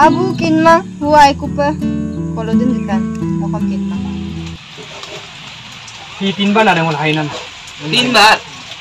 abu kinma huai kupa kalau din kan makam kinma. Tin ba na dengan hainan? Tin ba?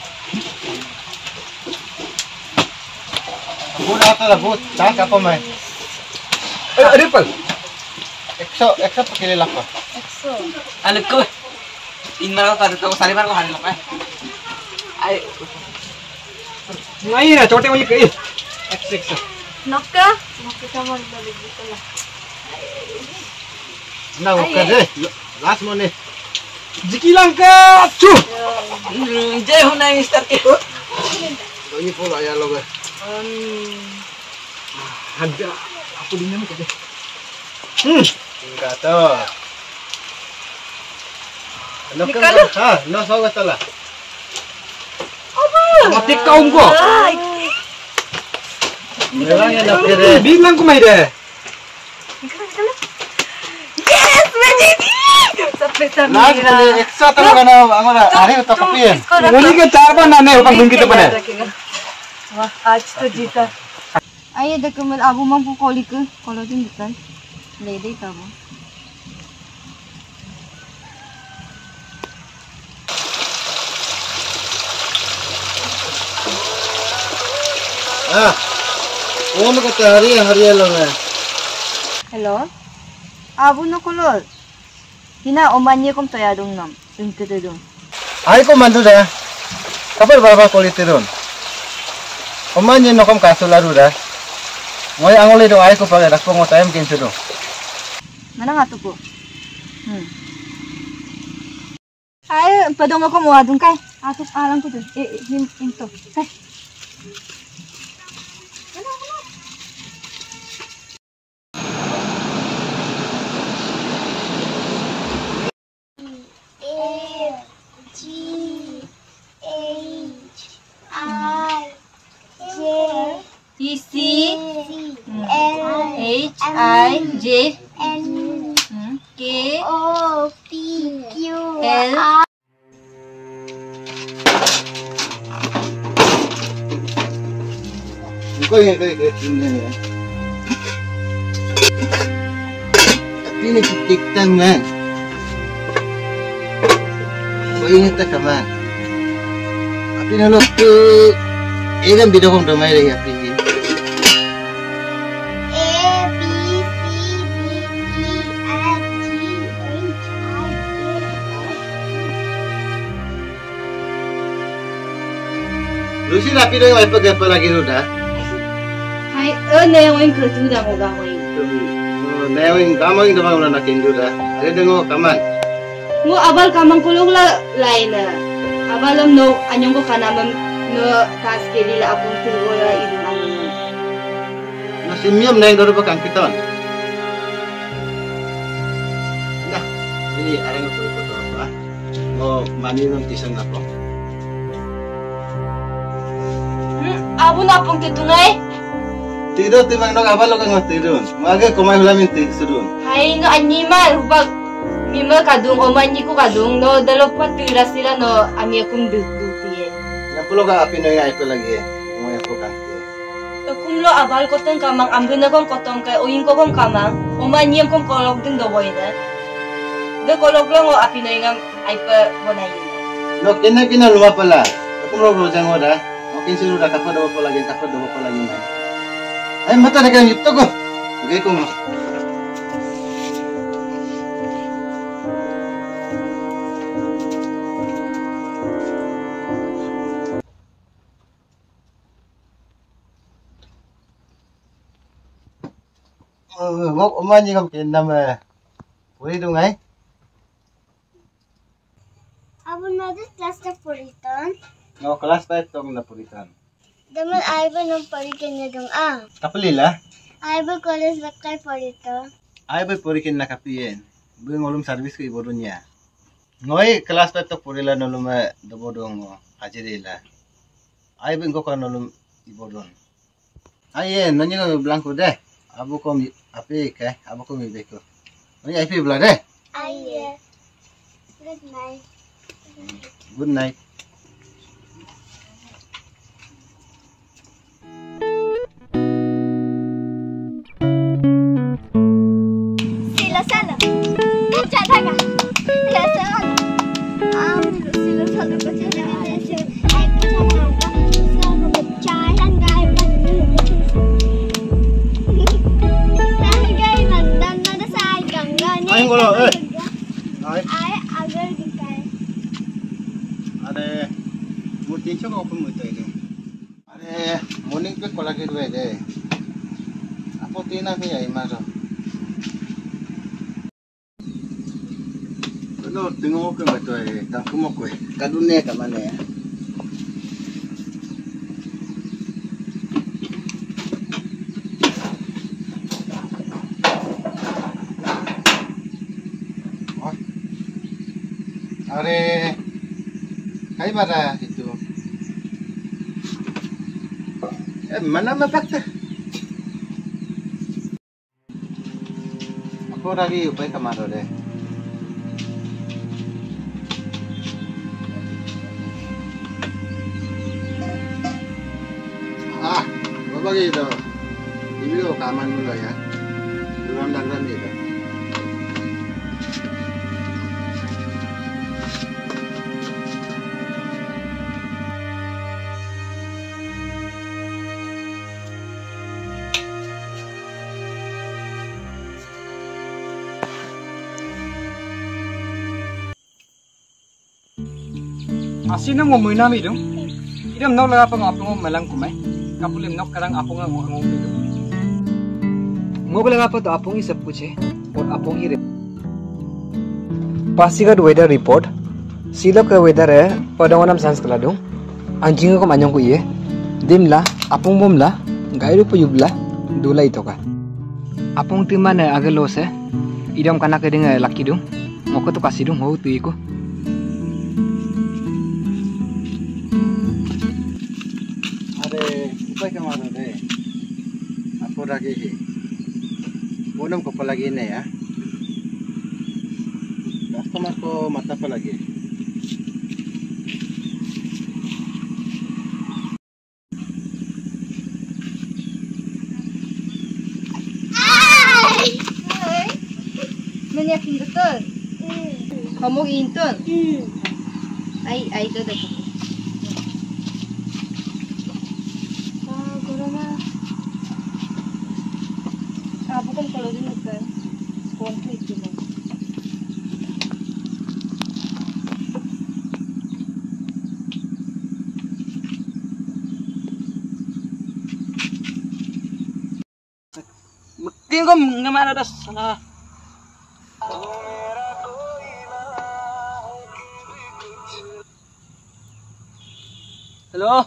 Bud atau lah bud, tak apa mai. Ada apa? Ekso pakai lelak apa? Ekso. Ano ko? Tin ba ka to sari mar ko hanin ko ay. Ngayon na, chote mo yung kayo. X. Nokka kaman balik dito lah. Nah, oke deh. Last money. Jiki lang ka! Chu! Jay ho na yung start ko. Ini pula ya lo. Ada. Aku din naman kasi. Enggak tahu. Ano ka? Ha, no so ka tala. Matik kaum ko. Melang ya na pere. Bilang ko may de. Yes, Majidi! Sampai Nah, ekso tahu kan ang mana? Ari utak kapien. Nguli ka charba na ne upang kita pa ne. Wah, आज तो जीता. आइए देखो मैं आबू मां को कॉली के कॉलो दिन देता ले दे तब. Ah. Kung kata hari lo na. Hello. Abu no kolor. Hina omanye kom toya dong nam. Ungkete dong. Ay ko mandu dah. Kapan baba kulit turun? Omanya nokom kasularu dah. Ngoy angole dong ay ko pakai dak ko tayam kin sudo. Mana ngatu po? Ay padong ako mo adong kay. Atuk alang ko dun. Hinto. Kay. J N K O P Q L Ini ini titik tang na. Ini tak kaman. Api nalo tu, egam bidokong domai lagi api ni. Lucy rapi dong apa apa lagi sudah? Hai, newing kerja dah mau gamoing. Newing gamoing dah mau nak indu dah. Ada dengo kaman. Mo abal kamang kulong la lain na. Abalam no anyong ko kanamam no taskeli la apong tilgola idu angin. No simyam naik dulu pakang piton. Nah, ini ada yang perlu foto apa? Oh, mani nung tisang apa? Abu na pong titungay. Tidur timang dong abal lo kang tidur. Maga komai hula minti sudun. Hai no animal hubag mima kadung omanyi ko kadung no dalawa tira sila no ami akong duti. Yang perlu ka api no yang itu lagi. Mo yang kang. Kumlo abal ko teng kamang ambun na kong kotong kay uyin ko kong kamang omanyi kong kolog din dawoy na. De kolog lang o api no yang ay pa bonay. No kina lupa pala. Aku mau belajar ngoda. Mungkin sudah dah kapal dua lagi man. Ay mata nak yang itu ko. Okay ko mo. Ngok umanyi kam kinam puri dong ay. Abun madus class na puritan. No kelas pa itong napuritan. Daman aiba ng puritan niya dong Kapalila? Aiba college bakay purito. Ay ba purikin na kapiyen. Buong ulum service ko ibodon niya. Ngoy kelas pa ito purila nulum dobodong kajirila. Ay ba ko nulum ibodon. Ay nanya ko blanco deh. Abu ko api kay abu ko mi beko. Nanya api bla deh. Ay good night. Good night. Salo, salo. Kacau tak? Ya, salo. Silo salo kacau tak? Ay, kacau tak? Salo kacau tak? Sanggay mandan na sa gangga ni. Ay, ngolo, eh. Ay, Ay, agar dikay. are murti chok open muto ide. Are morning pe kolagi due de. Apo tina ke ai maro. Lo tingo ko beto e ta kumo ko. Kadune ka mane ya. Are kai bara itu. Mana mapakta? Ako lagi upay kamaro de. Babagi itu. Ibilo kaman mo ya. Duram dagran dito. Asin mo muna mi dong. Idam nok laga pang apong malang kumay. Kapulim nok karang apong ang ngong dong. Ngok laga pa to apong ही सब कुछ है और apong ही Pasighat weather report सिलो का weather है पदंगनम सांस कला दong. Anjing ko manyong ko iye. Dimla apong bomla gairu puyubla dulai to ka. Apong timan agalo se idam kana ke ding laki dong. Ngoko to kasih dong ho tu iko. Upay kamaro de. Apo lagi hi. Bonam ko palagi na ya. Customer ko mata palagi. Manya pinduton. Kamu intun. Ay do da. Bukan kalau dulu kan konflik gitu. Mungkin kau ngemana dah sana. Halo.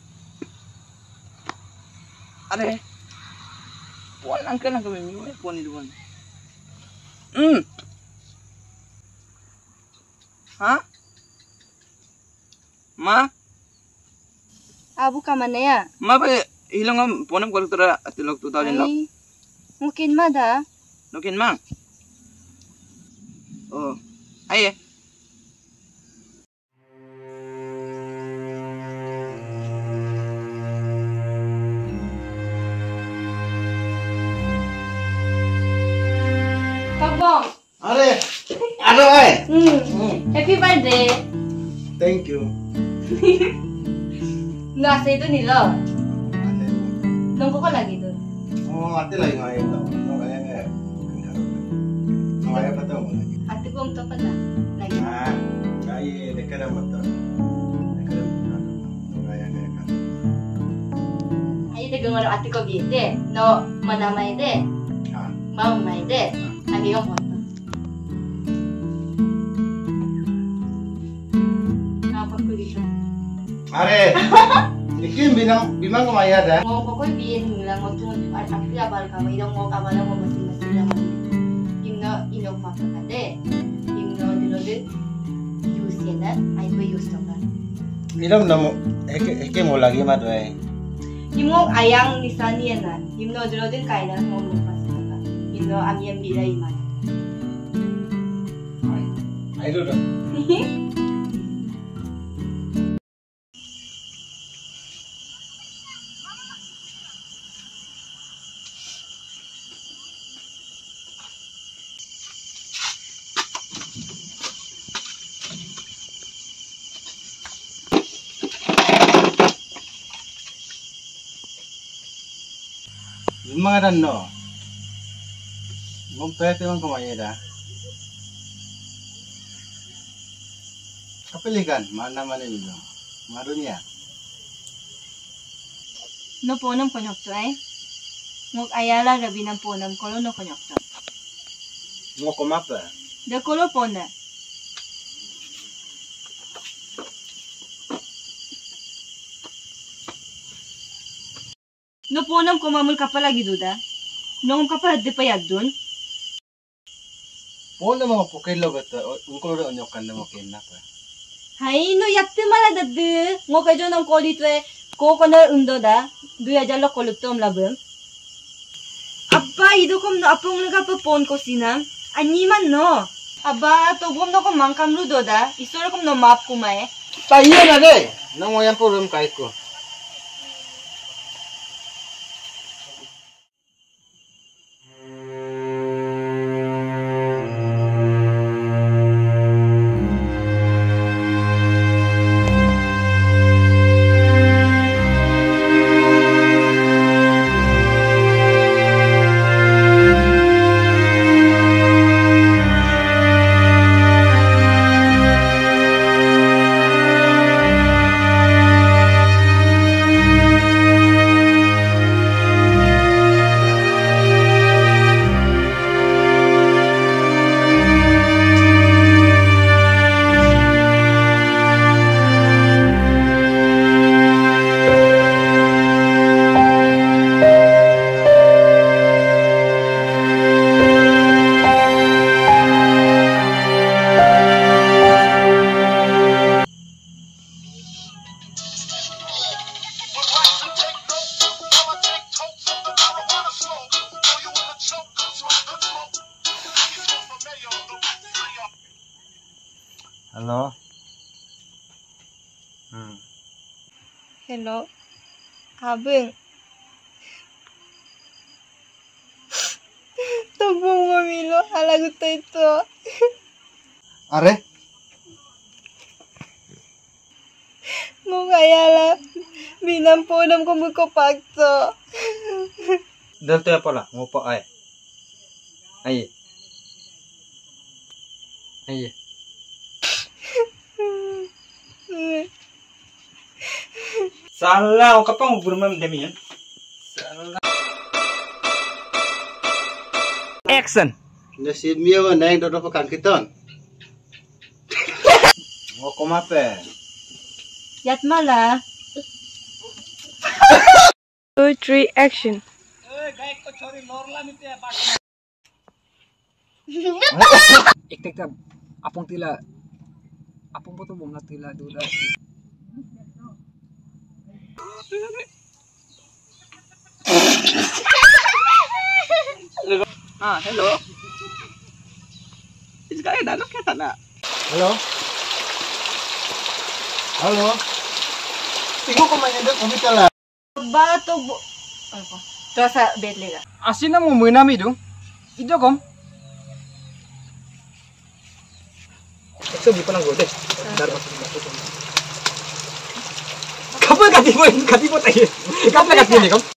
Are. Puan angkat lang kami minum puan itu puan. Hah? Ma? Abu ka mana ya? Ma ba hilang am puanam kalau tera atilog 2000 lang. Ay, mungkin mada. Mungkin mang. Oh, aye. Kabong. Are, ano ay? Happy birthday. Thank you. Nasa itu nilo. Nunggu ko lagi doon. Oh, mati lagi ngayon to. No kaya nga. No kaya pa to mo lagi. Ate ko to pa na. Lagi. Ah, kaya dekara mo to. Dekara mo to. No kaya nga ka. Ay te gumaro ate ko bite. No manamay de. Ah, Mamay de. Lagi yung foto. Kapag ko dito. are. Ikim bimang kumaya da. Mau pokoknya biar hilang mau tuh aku ya balik kamu idong mau kamu mau masing-masing sama himno idong mata kade himno dulu deh use ya ay po use to kan Ilam na mo eke mo lagi ma doy. himno ayang nisani ya na himno dulu deh kaya mau lupas kan himno amyam bilay man Ay do. mga dan no. Ngumpet emang kumaya dah. Kapilikan mana mana itu. Marunya. No ponam konyok to ay. Ngok ayala gabi ng ponam kolo no konyok to. Ngo kumapa. De kolo pona. No ponam kumamul ka pala giduda. Nung ka pa de payag dun. Pona mga pukilo gata. Ungkol rin onyokan na mo kinapa. Hai no yatte mala dadde. Ngok ajo ng kolitwe. Koko na undo da. 2000 lo kolutom labem. Abba idukom no apong laga pa pon ko sinam. Anyiman no. Aba togom no ko mangkam ludo da. Isoro kom no map kumae. Tayo na de. Nang wayan po rin kahit ko. Halo. Hello. Abeng. Tobong mamilo halagu to ito. Are? Ngayala binampunam ko mukopagto. Dal to ya pala, ngopo ay. Ay. Ay. Salah, kau apa ngubur demi ya? Salah. Action. Nasi mie wa naik dodo pekan kiton. Ngo kumape. Yat mala. 2, 3, action. Iktek tab. Apong tila. Apong betul bom tila dula. Hello. Is kaya danak ya tana. Halo. Halo. Tingko ko man yung kumita la. Bato bo. Ano ko? Terasa bedlega. Asin na mo munami dong. Ido kom. Ito di pa lang gode. Kapag katipo tayo. Kapag katipo ni kom.